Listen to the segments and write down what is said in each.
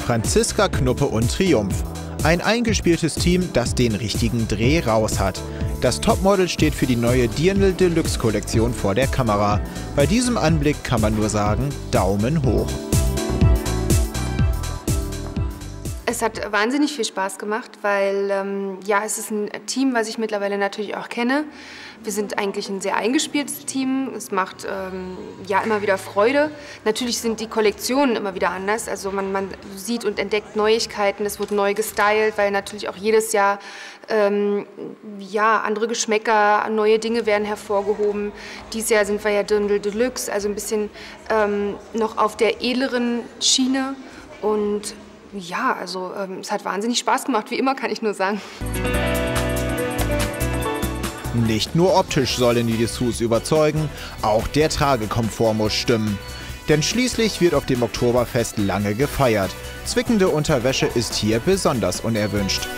Franziska Knuppe und Triumph. Ein eingespieltes Team, das den richtigen Dreh raus hat. Das Topmodel steht für die neue Dirndl Deluxe Kollektion vor der Kamera. Bei diesem Anblick kann man nur sagen, Daumen hoch. Es hat wahnsinnig viel Spaß gemacht, weil es ist ein Team, was ich mittlerweile natürlich auch kenne. Wir sind eigentlich ein sehr eingespieltes Team. Es macht immer wieder Freude. Natürlich sind die Kollektionen immer wieder anders. Also man sieht und entdeckt Neuigkeiten. Es wird neu gestylt, weil natürlich auch jedes Jahr andere Geschmäcker, neue Dinge werden hervorgehoben. Dieses Jahr sind wir ja Dirndl Deluxe, also ein bisschen noch auf der edleren Schiene. Und ja, also es hat wahnsinnig Spaß gemacht, wie immer, kann ich nur sagen. Nicht nur optisch sollen die Dessous überzeugen, auch der Tragekomfort muss stimmen. Denn schließlich wird auf dem Oktoberfest lange gefeiert. Zwickende Unterwäsche ist hier besonders unerwünscht.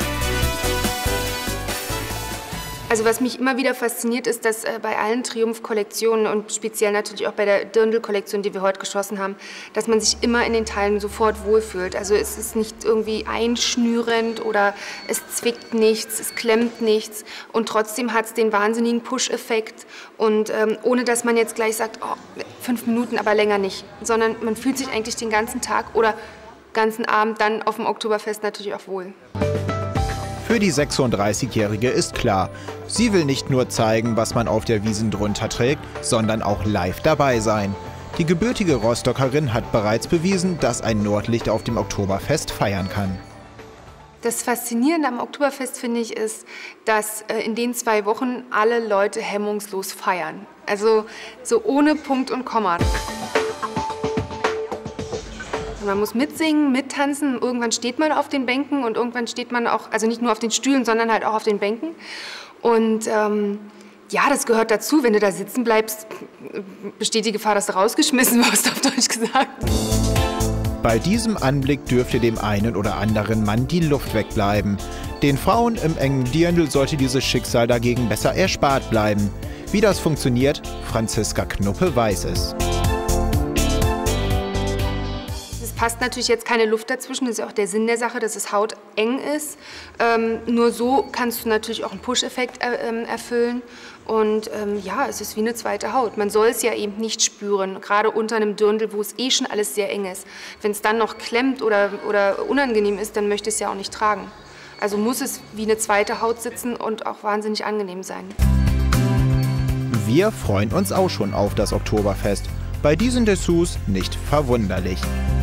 Also was mich immer wieder fasziniert, ist, dass bei allen Triumph-Kollektionen und speziell natürlich auch bei der Dirndl-Kollektion, die wir heute geschossen haben, dass man sich immer in den Teilen sofort wohlfühlt. Also es ist nicht irgendwie einschnürend oder es zwickt nichts, es klemmt nichts und trotzdem hat es den wahnsinnigen Push-Effekt und ohne dass man jetzt gleich sagt, oh, 5 Minuten, aber länger nicht, sondern man fühlt sich eigentlich den ganzen Tag oder ganzen Abend dann auf dem Oktoberfest natürlich auch wohl. Für die 36-Jährige ist klar, sie will nicht nur zeigen, was man auf der Wiesn drunter trägt, sondern auch live dabei sein. Die gebürtige Rostockerin hat bereits bewiesen, dass ein Nordlicht auf dem Oktoberfest feiern kann. Das Faszinierende am Oktoberfest, finde ich, ist, dass in den 2 Wochen alle Leute hemmungslos feiern. Also so ohne Punkt und Komma. Man muss mitsingen, mittanzen, irgendwann steht man auf den Bänken und irgendwann steht man auch, also nicht nur auf den Stühlen, sondern halt auch auf den Bänken. Und das gehört dazu, wenn du da sitzen bleibst, besteht die Gefahr, dass du rausgeschmissen wirst, auf Deutsch gesagt. Bei diesem Anblick dürfte dem einen oder anderen Mann die Luft wegbleiben. Den Frauen im engen Dirndl sollte dieses Schicksal dagegen besser erspart bleiben. Wie das funktioniert, Franziska Knuppe weiß es. Passt natürlich jetzt keine Luft dazwischen, das ist auch der Sinn der Sache, dass es hauteng ist. Nur so kannst du natürlich auch einen Push-Effekt erfüllen. Und es ist wie eine zweite Haut. Man soll es ja eben nicht spüren, gerade unter einem Dirndl, wo es eh schon alles sehr eng ist. Wenn es dann noch klemmt oder unangenehm ist, dann möchte ich es ja auch nicht tragen. Also muss es wie eine zweite Haut sitzen und auch wahnsinnig angenehm sein. Wir freuen uns auch schon auf das Oktoberfest. Bei diesen Dessous nicht verwunderlich.